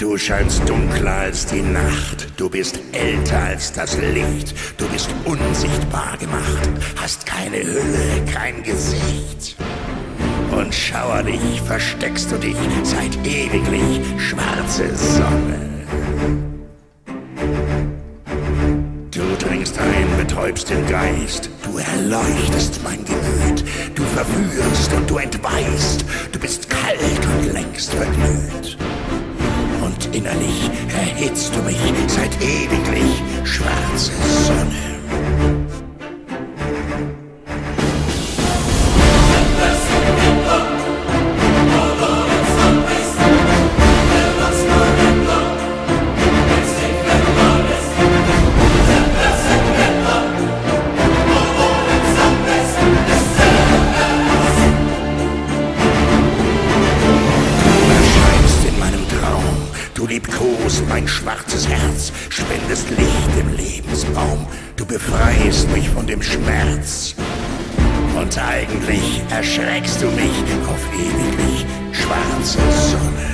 Du scheinst dunkler als die Nacht, du bist älter als das Licht, du bist unsichtbar gemacht, hast keine Hülle, kein Gesicht. Und schauerlich versteckst du dich seit ewiglich, schwarze Sonne. Du dringst ein, betäubst den Geist, du erleuchtest mein Gemüt, du verführst und du entweihst, du bist kalt und längst verglüht. Und innerlich erhitzt du mich seit ewiglich, schwarze Sonne. Du liebkost mein schwarzes Herz, spendest Licht im Lebensbaum, du befreist mich von dem Schmerz. Und eigentlich erschreckst du mich auf ewiglich, schwarze Sonne.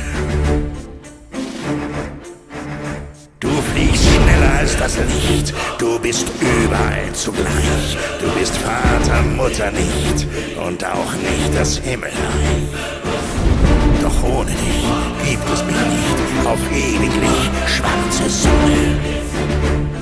Du fliegst schneller als das Licht, du bist überall zugleich. Du bist Vater, Mutter nicht und auch nicht das Himmelreich. Doch ohne dich gibt es mich nicht auf ewiglich, schwarze Sonne.